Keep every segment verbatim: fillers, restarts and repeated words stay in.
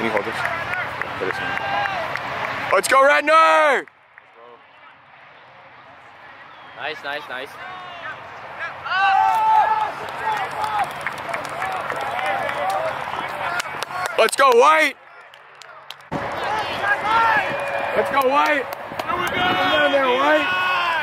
Can you hold this? Put this in. Let's go, Radnor! Nice, nice, nice. Let's go, White! Let's go, White! Here we go! Come down there, White!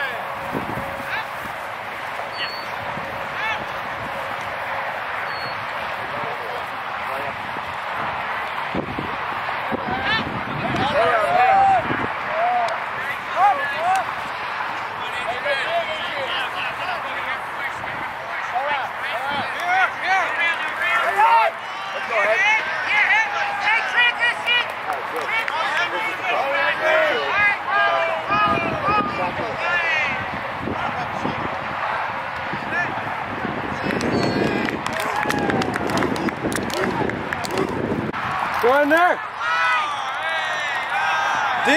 Go in there! D!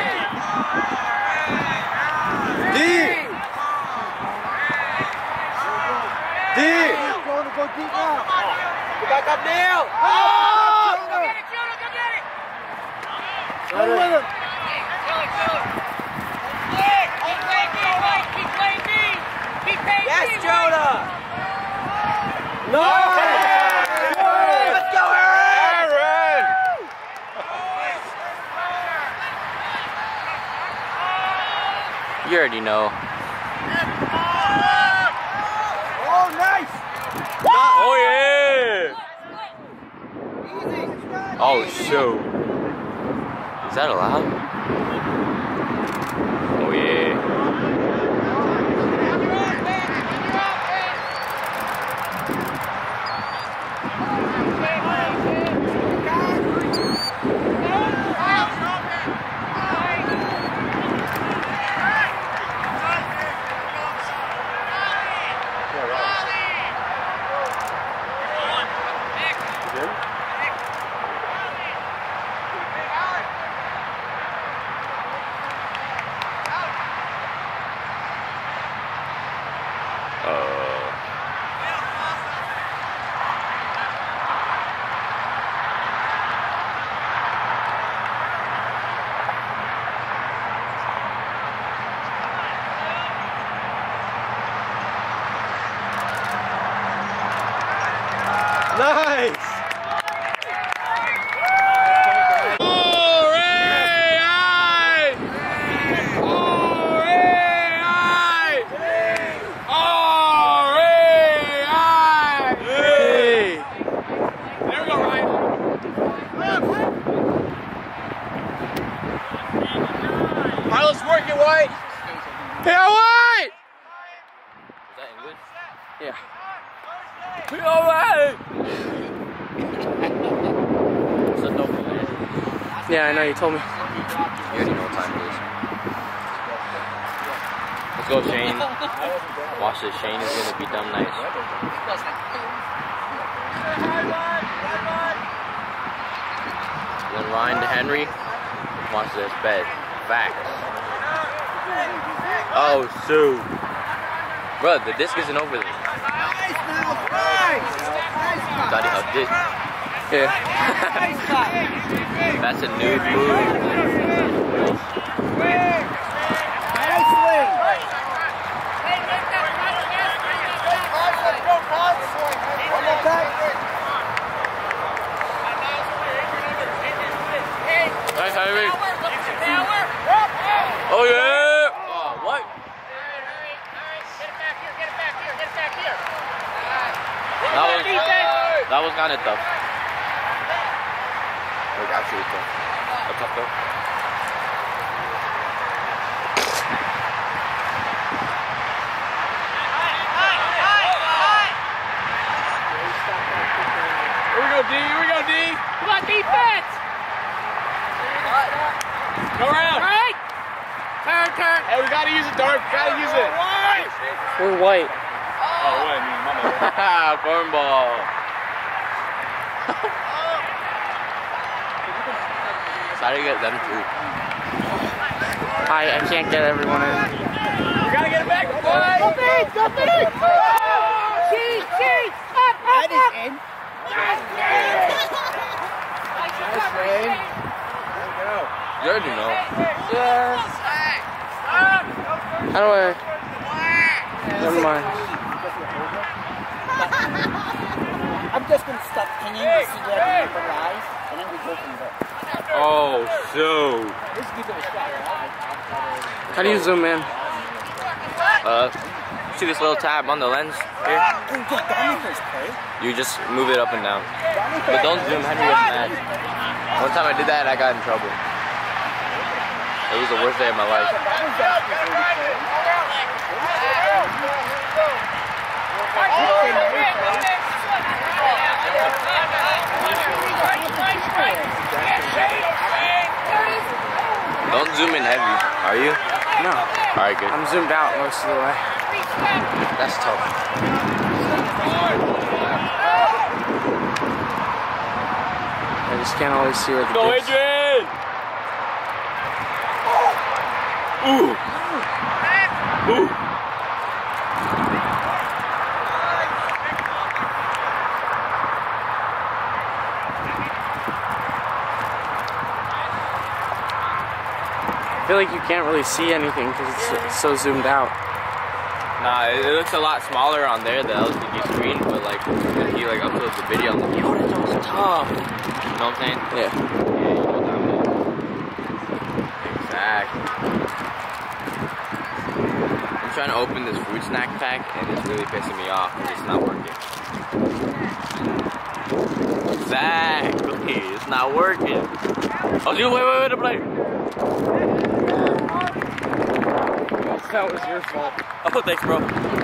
D! D! Go deep now. Go back up, Neil! Oh! Go get it, Jonah, go get it! Go with him. Keep playing me, Mike, keep playing me! Keep playing me! Yes, Jonah! No! Let's go, Aaron! You already know. Oh, nice. Oh, yeah! Oh, shoot. Is that allowed? Oh yeah. Nice! Pilot's working, White! Yeah, White! Is that English? Yeah. All right! It's a double man. Yeah, I know, you told me. You already know what time it is. Let's go, Shane. Watch this. Shane is gonna be dumb nice. Then Ryan to Henry. Watch this. Bet. Facts. Oh, Sue. Bro, the disc isn't over there. Nice now. Nice. Nice. Thought he upped it. Yeah. That's a new move. Nice swing. One more time. Nice, Henry. Oh, yeah! Oh, what? That was, that was kind of tough. Like, actually tough. A tough though. Here we go, D. Here we go, D. Come on, defense. Go around. All right. Turn, turn. Hey, we gotta use it, Dark. We gotta use it. White. We're White. Oh, wait, man. My bad. Cornball. Try to get them too. I, I can't get everyone in. We gotta get it back, boy. Go big. Go big. Cheese. Cheese. Up, up, up. That is in. Wayne. You already know. Yeah. How do I? Never mind. I'm just going to stop hanging to see where the people lies, and then we go from there. Oh, so. Let's give it a shot, right? How do you zoom in? Uh, see this little tab on the lens here? Oh, yeah, Donnie first play. You just move it up and down. But don't zoom. Henry gets mad. One time I did that and I got in trouble. It was the worst day of my life. Don't zoom in heavy, are you? No. Alright, good. I'm zoomed out most of the way. That's tough. I just can't always see where the Go, pitch. Adrian! Ooh! Ooh! I feel like you can't really see anything because it's so zoomed out. Nah, it, it looks a lot smaller on there, the L C D screen, but like, when he like uploads the video, I'm like, yo, that was tough. You know what I'm saying? Yeah. Yeah, you know what that means. Exactly. I'm trying to open this fruit snack pack, and it's really pissing me off because it's not working. Exactly, it's not working. Oh, dude, wait, wait, wait, to play. That was your fault. Oh, thanks, bro.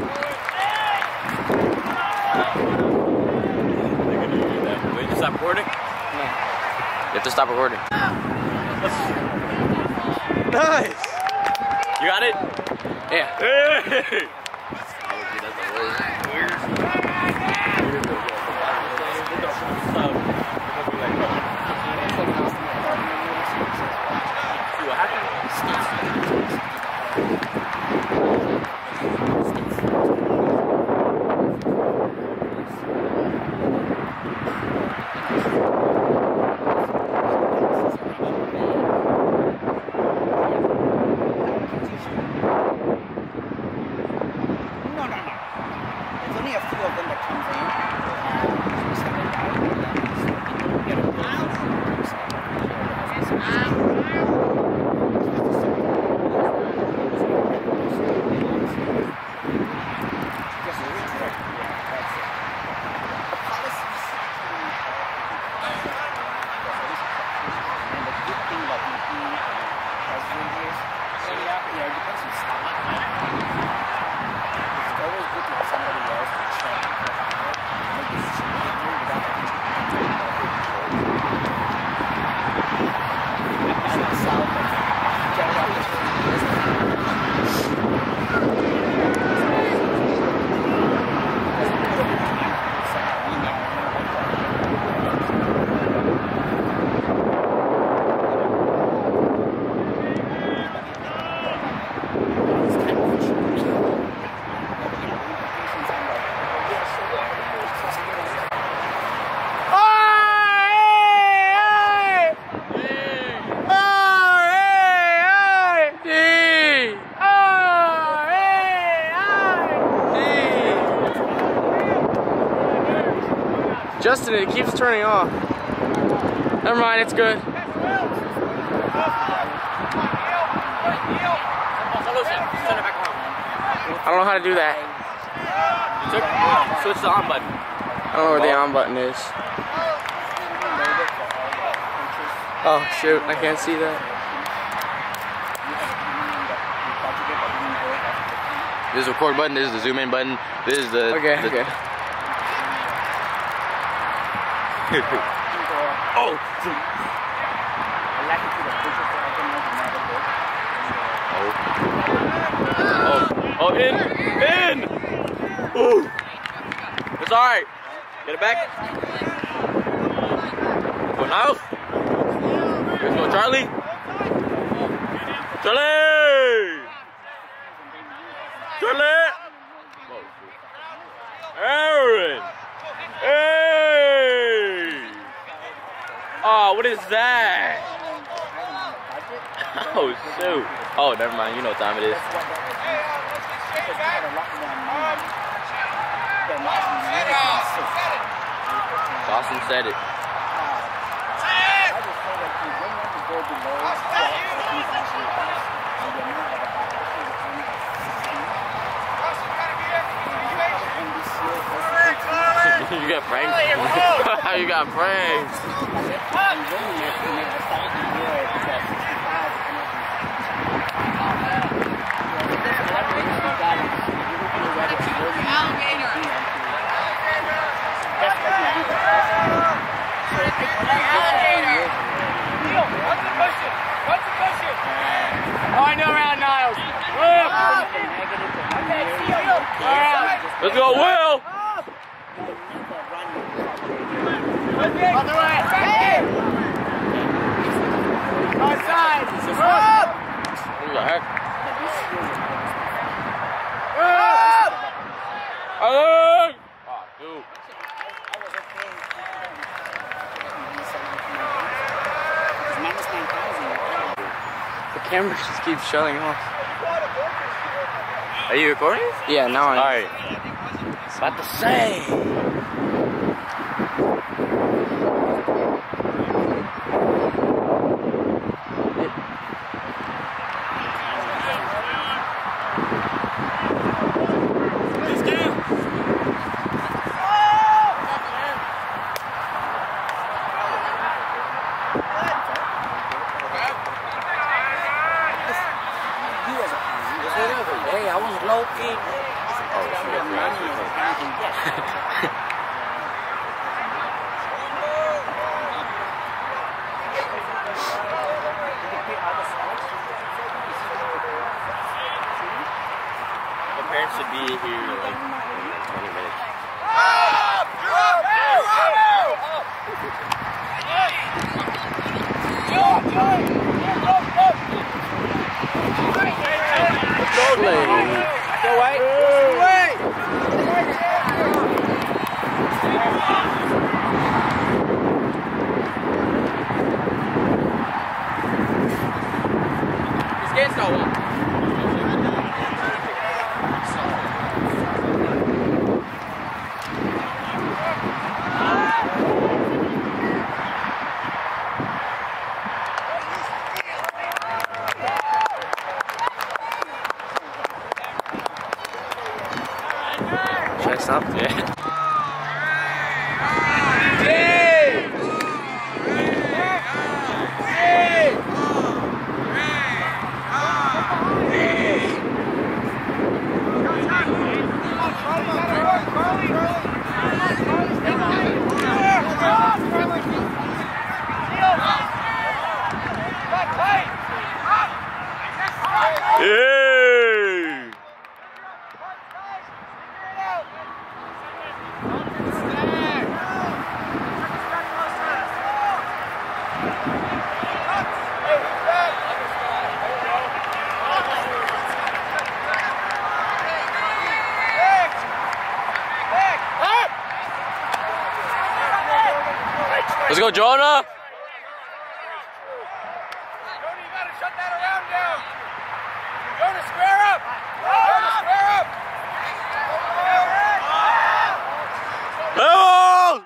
Wait, you stop recording? No. You have to stop recording. Nice! You got it? Yeah. Hey! Justin, it keeps turning off. Never mind, it's good. I don't know how to do that. Switch the on button. I don't know where the on button is. Oh shoot, I can't see that. This is the record button, this is the zoom in button, this is the... Okay, the, okay. Oh! Oh. Oh, in! In! Ooh! It's alright. Get it back. Go, Niles. Let's go, Charlie. Charlie! Charlie! Aaron! Hey! Oh, what is that? Oh, shoot. Oh, never mind. You know what time it is. Dawson said it. You got pranked. You got pranked. Oh, I know around Niles. Let's go, Will. Other way. Outside. What the heck? Oh, dude. The camera just keeps shutting off. Are you recording? Yeah, now I'm. Alright. About to say. Hey, I was low key. My parents should be here in like twenty minutes. Go away. Go away. This game's not one. Should I stop? Yeah. Hey! Let's go, Jonah! Jonah, you gotta shut that around down. Jonah, square up. Jonah, square up. Hello!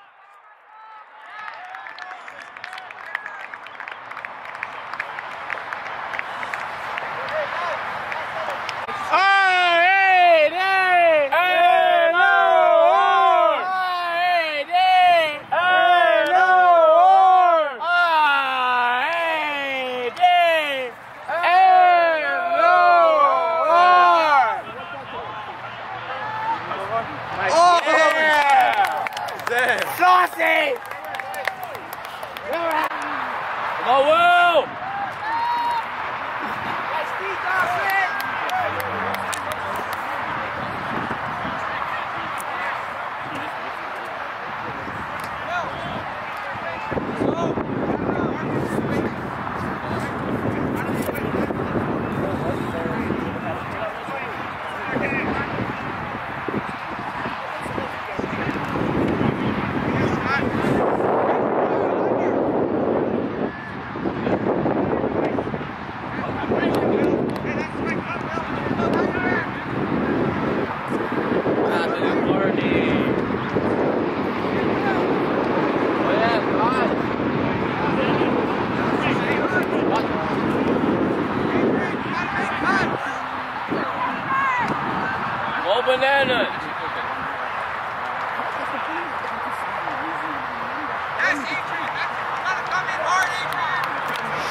Saucy! Come on, Will!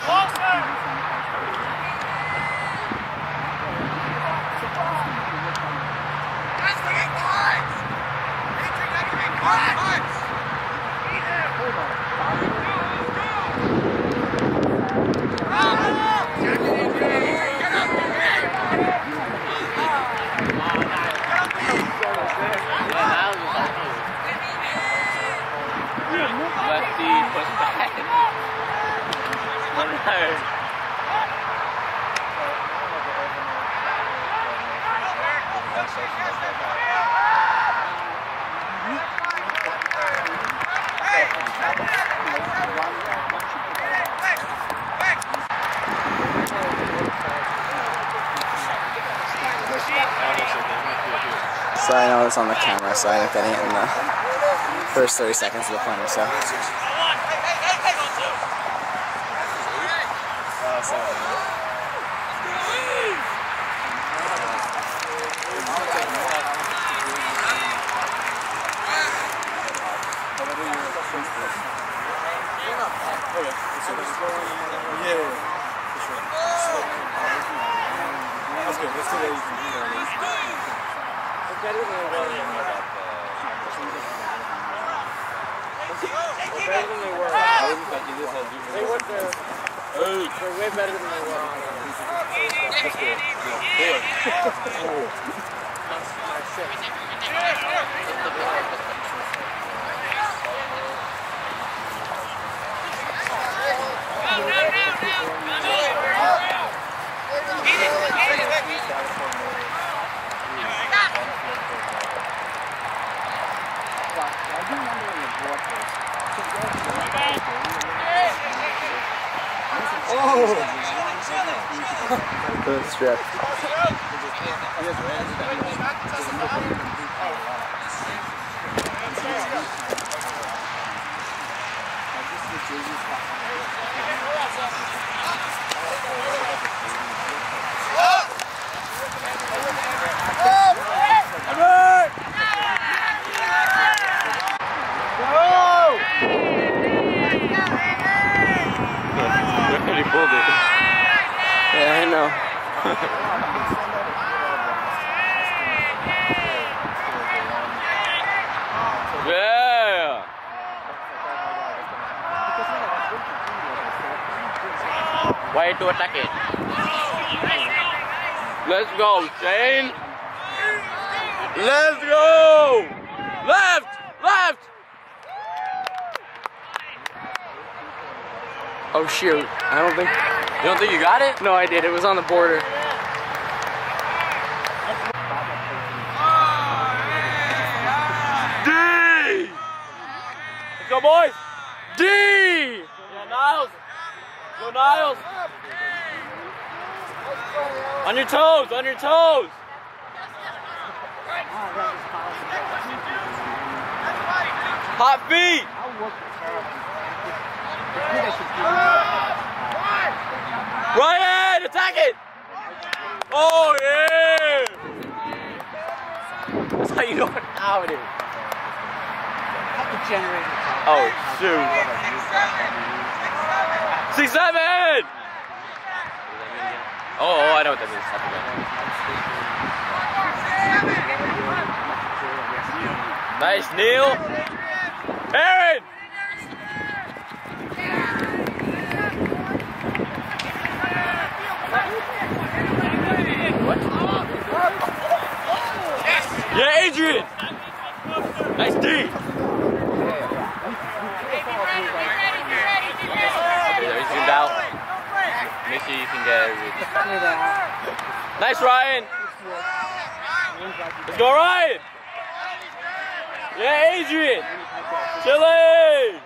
Lefty, push back. So I know it's on the camera, so I didn't get it in the first thirty seconds of the pointer, so. That's good. Let's do that. Better than they were. Better than they were. They went there. They're way better than they were. That's good. Good strip. He pulled it. Yeah, I know. Yeah. Way to attack it. Let's go, Shane. Let's go. Left, left. Oh shoot, I don't think... You don't think you got it? No, I did. It was on the border. D! Let's go, boys! D! Yeah, Niles! Go, Niles! On your toes, on your toes! Hot feet! Ryan, attack it! Oh, yeah! That's how you know what now it is. Oh, shoot. C seven! Oh, oh, I know what that means. Nice, Neil. Aaron! What? Yeah, Adrian! Nice D! Okay, there he's zoomed out. Make sure you can get everything. Nice, Ryan! Let's go, Ryan! Yeah, Adrian! Chile!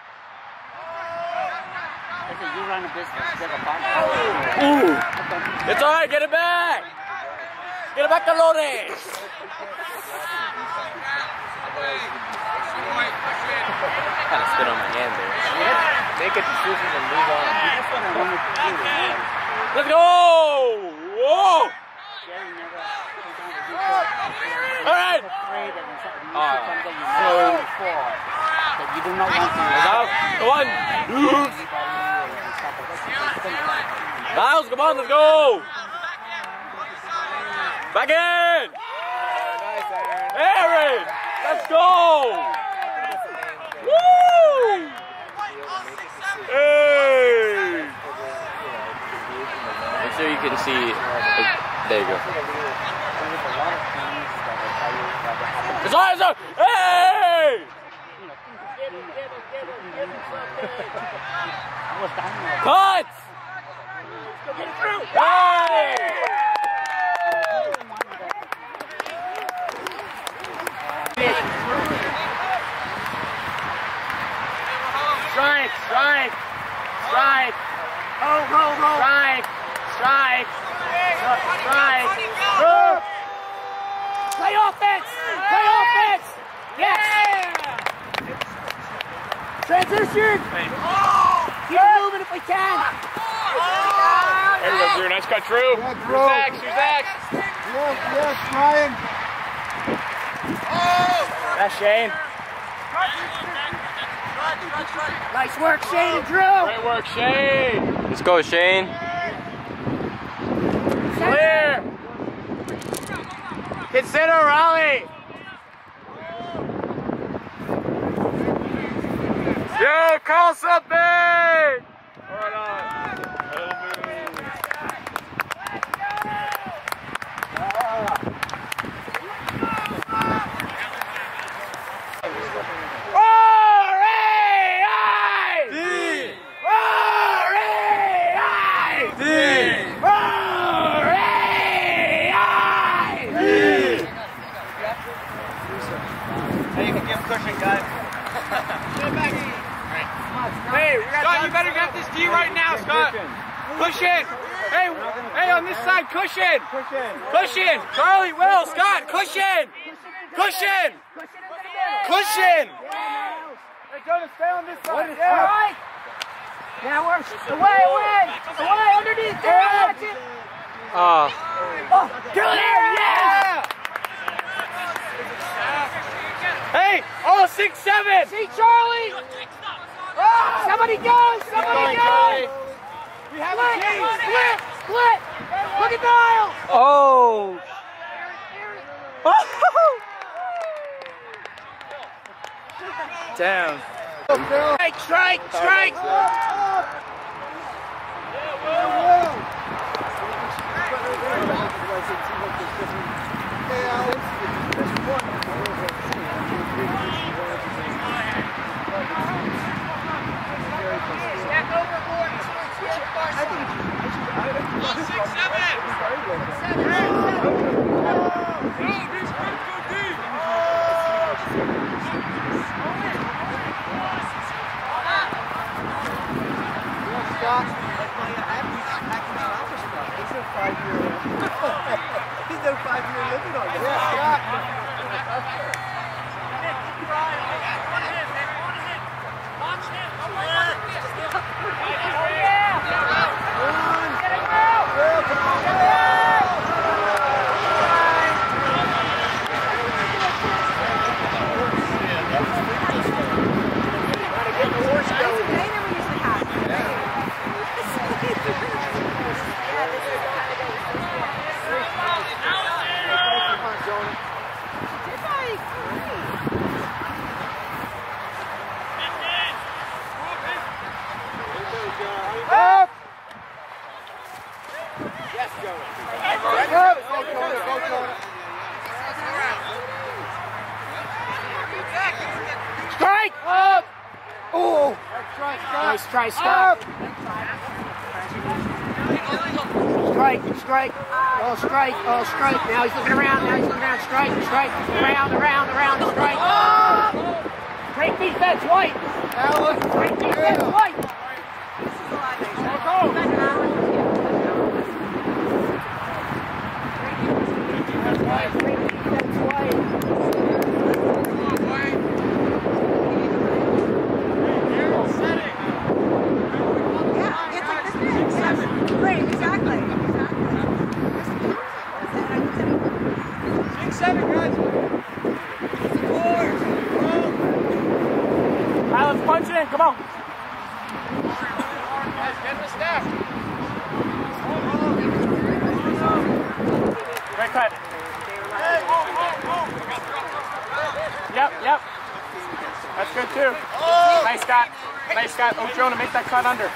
Ooh! It's alright, get it back! Get it back to Lores! Kind of spit on my hand there. Make a decision and move on. Let's go! Whoa! Alright! Uh, so, you do not want to. One. Miles, come on, let's go! Back in! Aaron! Let's go! Woo! Hey! Make sure you can see. There you go. It's on, it's on! Hey! Cut! Hey! Strike! Strike! Strike! Ho, ho, ho! Strike! Strike! Strike! Play offense! Play offense! Yes! Transition! Keep moving if we can! There you go, Drew. Nice cut, Drew. Yeah, Who's Drew. next? Who's next? Yes, yes, Ryan. That's Shane. Nice work, Shane and Drew! Great work, Shane. Let's go, Shane. Clear. Consider rally. Yo, call something. Hold on. Hey, Scott, you better get this D right now, Scott. Cushion. Hey, hey, on this side, cushion. Cushion. Charlie, Will, Scott, cushion. Cushion. Cushion. Hey, Jonah, stay on this side. All right. Now we're away, away, away, underneath there, watch it. Oh. Oh, kill there, yeah. Hey, oh, six, seven. See Charlie. Oh, somebody go, somebody go. We have Split, a team. split, split. Look at Niall. Oh. Damn. Strike, strike, strike. He's no five-year limit on this. Yeah, Strike! Up! Oh! Nice try, Scott. Strike, strike. Oh, strike, oh, strike. Now he's looking around, now he's looking around. Strike, strike. Around, around, around, strike. Oh! Great defense, White. Great defense, White. Great defense, White. Right, exactly. Six, seven, guys. Four. All right, let's punch it in. Come on. two. Nice, Scott. Nice, Scott. Oh, Jonah, make that cut under.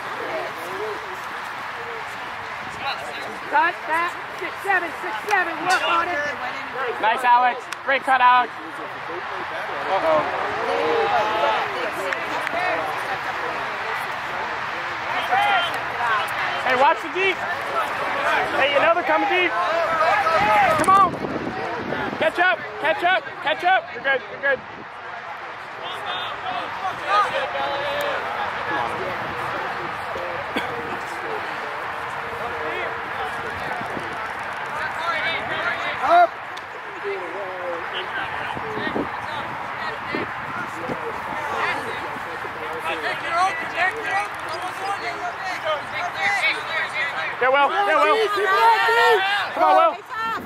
Cut that. Six, seven, six, seven. Work on it. Nice, Alex. Great cut, Alex. Uh-oh. Hey, watch the deep. Hey, you know they're coming deep. Come on. Catch up, catch up, catch up. You're good, you're good. Up. Get Will, get Will. Come on, Will.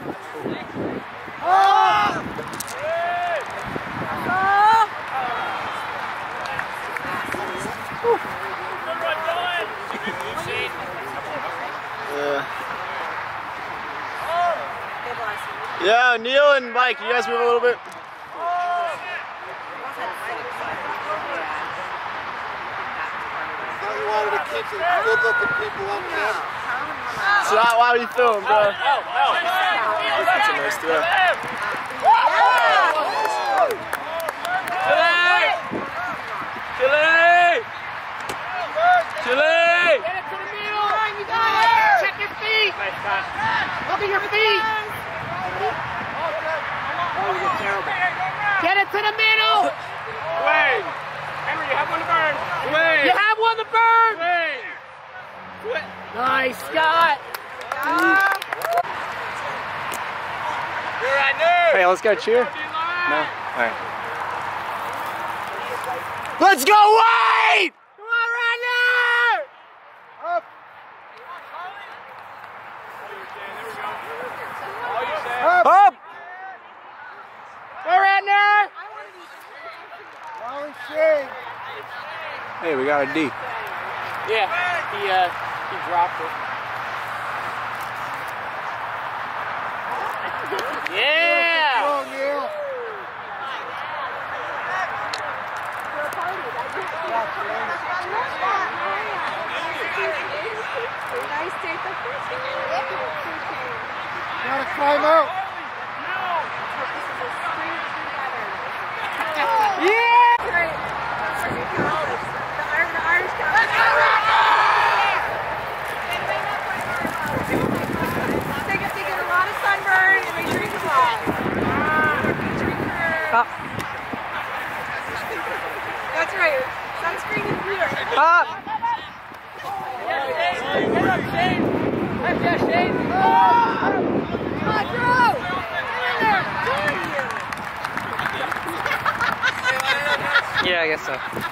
Yeah, Neil and Mike, you guys move a little bit. Wanted to keep some good-looking people on camera. It's not why we film, bro. Oh, oh. That's a nice throw. Chile! Chile! Get it to the middle. You got it. Check your feet. Nice shot. Look at your feet. Oh, you're terrible. Get it to the middle. Wait. Henry, you have one to burn. Wait. You have one to burn. Wait. Quit. Nice, Scott. You're right there. Hey, let's go cheer. No. All right. Let's go, Wade! Come on, Radnor. Up. Up! Go, Radnor. Wally Shane. Hey, we got a D. Yeah, he uh he dropped it. Yeah! Go, Neil. Nice take the first Gotta climb out. Yeah. Great. The Irish guy. They get, they get a lot of sunburn and they drink a lot. Up. That's right. Sunscreen is here. Up. Yeah, I guess so.